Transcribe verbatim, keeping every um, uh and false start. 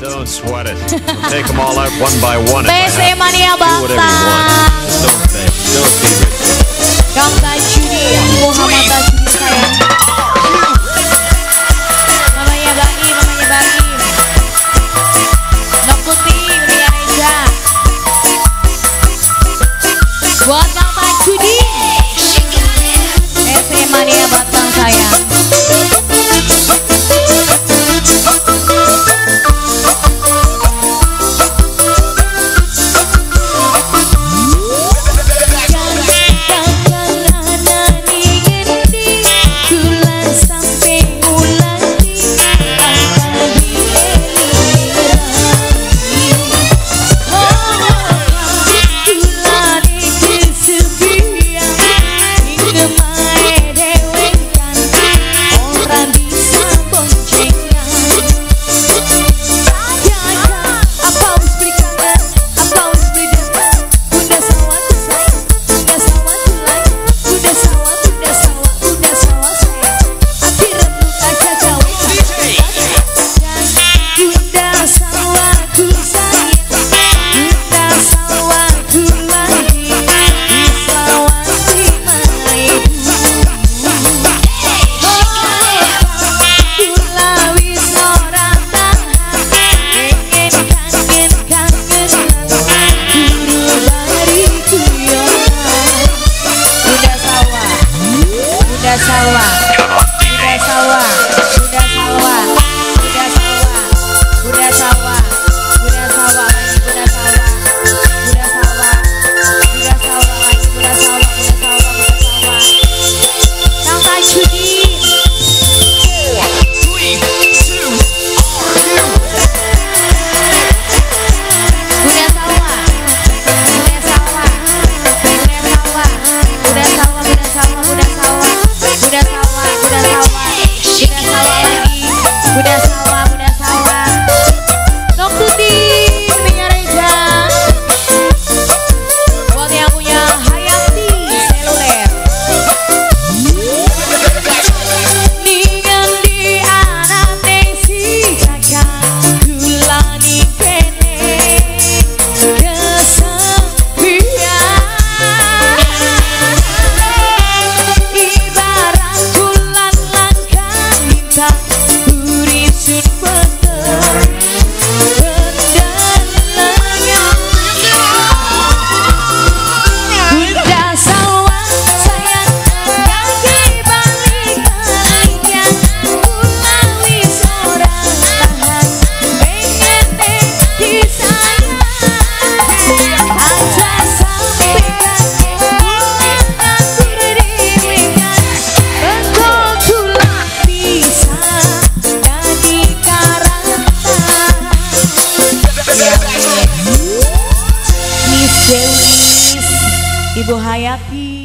Don't sweat it. We'll take them all out one by one. P C Mania Batang. Don't beg. Don't be rich. Kang Tajudi, Muhammad Tajudi sayang. Mamanya Baim, mamanya Baim. Nok Putih, Ria Reza. Buat Kang Tajudi. P C Mania Batang sayang. Ibu Hayati.